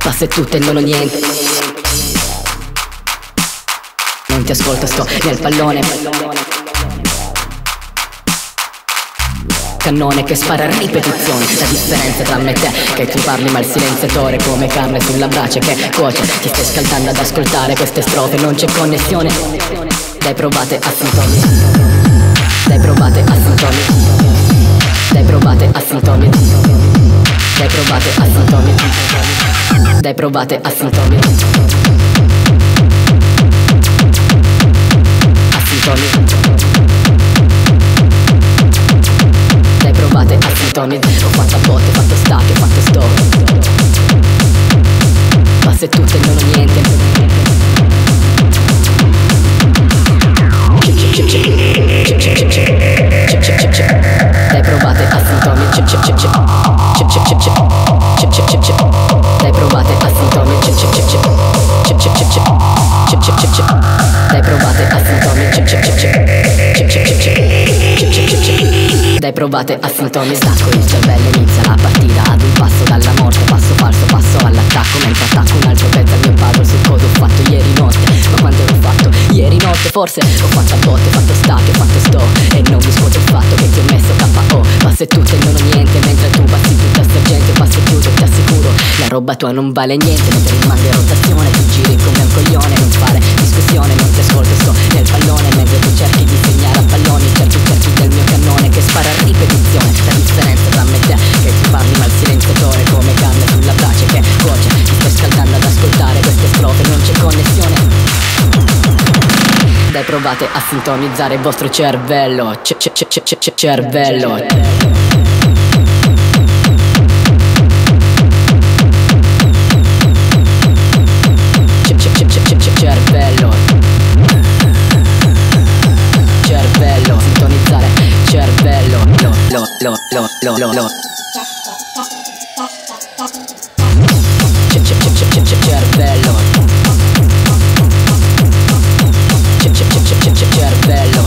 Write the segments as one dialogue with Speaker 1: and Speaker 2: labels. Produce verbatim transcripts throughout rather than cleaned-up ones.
Speaker 1: Passa e tutto e non ho niente. Non ti ascolto, sto nel pallone. Cannone che spara a ripetizione. La differenza tra me e te che tu parli ma il silenziatore come carne sulla brace che cuoce. Ti stai scaldando ad ascoltare queste strofe, non c'è connessione. Dai provate a sintomi. Dai provate a sintomi. Dai provate a sintomi. Dai provate a sintomi. Dai provate a sintomi. A sintomi. Dai provate a sintomi. Ho fatto a botte, ho fatto stacchi, ho fatto stop. Ma se tutto e non ho niente. Dai provate a sintomi. Dai provate a sintomi. Dai provate a sintomi. Dai provate a sintomi. Stacco il cervello, inizia la partita ad un passo dalla morte. Passo falso, passo all'attacco. Mentre attacco un altro pezzo al mio puzzle su cosa ho fatto ieri notte. Ma quanto l'ho fatto ieri notte? Forse ho fatto a botte, ho fatto stacchi, ho fatto stop. E non mi scuoto il fatto che ti ho messo K O. Passo e tutto e non ho niente. Mentre tu passi tutta sta gente, passo e chiudo, ti assicuro la roba tua non vale niente. Mentre rimane in rotazione, tu giri come un coglione. Non fare discussione, non ti ascolto, sto nel pallone. Mentre tu cerchi di segnare a palloni, cerchi cerchi del mio cannone che spara a ripetizione. La differenza tra me e te che tu parli ma il silenziatore come carne sulla brace che cuoce. Ti stai scaldando ad ascoltare queste strofe, non c'è connessione. Dai provate a sintonizzare il vostro cervello. C -c -c -c -c cervello. Cervello. Cervello. Sintonizzare cervello. Lo lo lo lo lo lo lo. Cervello. Cervello.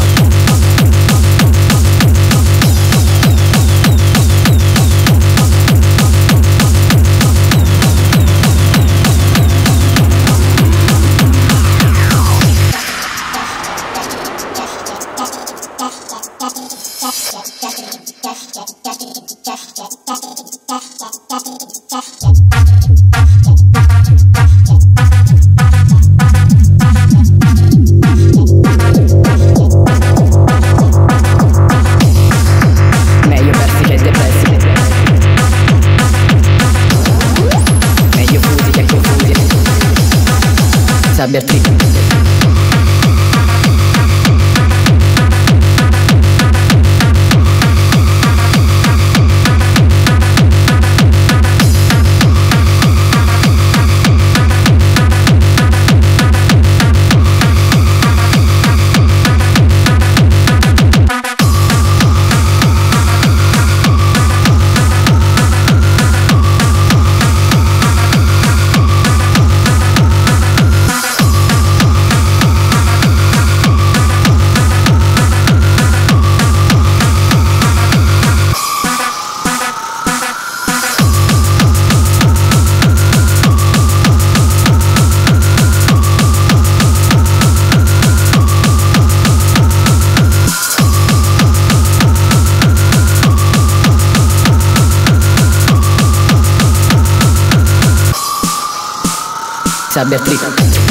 Speaker 1: Beatrice. Beatrice.